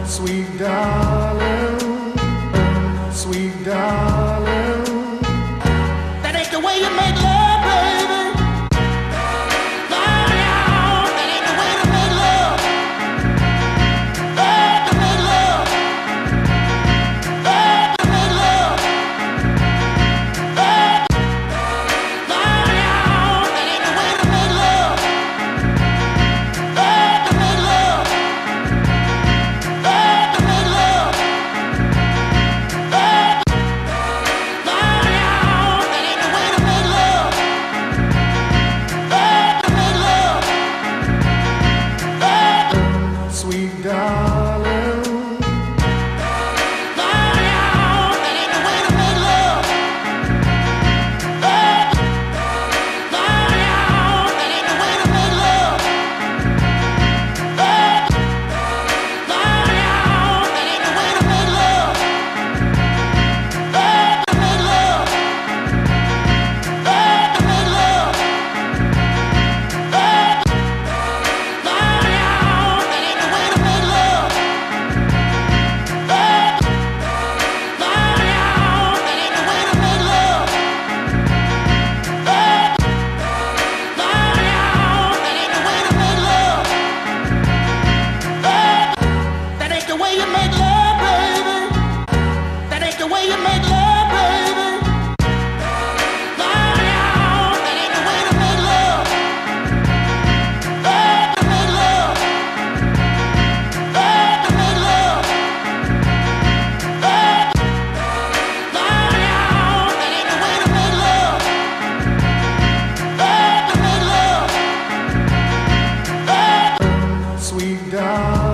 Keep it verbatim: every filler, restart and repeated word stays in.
Sweet darling, sweet darling, that ain't the way you make love, baby. No, no, that ain't the way to make love. Love to make love. Love to make love. Love. No, no, that ain't the way to make love. Love to make love. Love to make love. Love. No, no, that ain't the way to make love. Love to make love. Love. Sweet darling. No, no, that ain't the way to make love. Love. No, no, that ain't the way to make love. Love. No, no, that ain't the way to make love. Love to make love. Love to make love. Love. No, no, that ain't the way to make love. Love. No, no, that ain't the way to make love. Love. No, no, that ain't the way to make love. Love. That ain't the way you make love, baby. That ain't the way you make love, baby. No, no, that ain't the way to make love. Love to make love. Love to make love. Love. No, no, that ain't the way to make love. Love to make love. Love. Sweet darling.